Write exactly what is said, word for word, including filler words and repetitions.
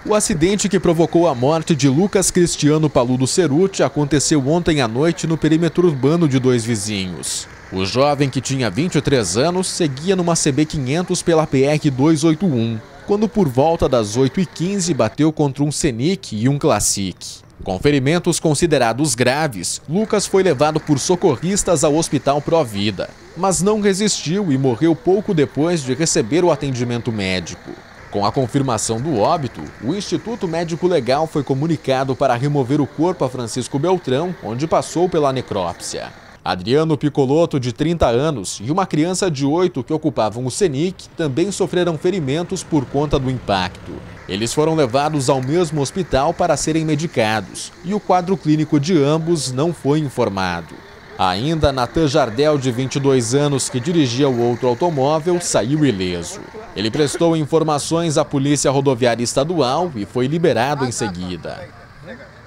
O acidente que provocou a morte de Lucas Cristiano Paludo Cerutti aconteceu ontem à noite no perímetro urbano de Dois Vizinhos. O jovem, que tinha vinte e três anos, seguia numa C B quinhentos pela P R duzentos e oitenta e um, quando por volta das oito e quinze bateu contra um Scenic e um Classic. Com ferimentos considerados graves, Lucas foi levado por socorristas ao Hospital Provida, mas não resistiu e morreu pouco depois de receber o atendimento médico. Com a confirmação do óbito, o Instituto Médico Legal foi comunicado para remover o corpo a Francisco Beltrão, onde passou pela necrópsia. Adriano Piccolotto, de trinta anos, e uma criança de oito que ocupavam o Scenic também sofreram ferimentos por conta do impacto. Eles foram levados ao mesmo hospital para serem medicados, e o quadro clínico de ambos não foi informado. Ainda Natan Jardel, de vinte e dois anos, que dirigia o outro automóvel, saiu ileso. Ele prestou informações à Polícia Rodoviária Estadual e foi liberado em seguida.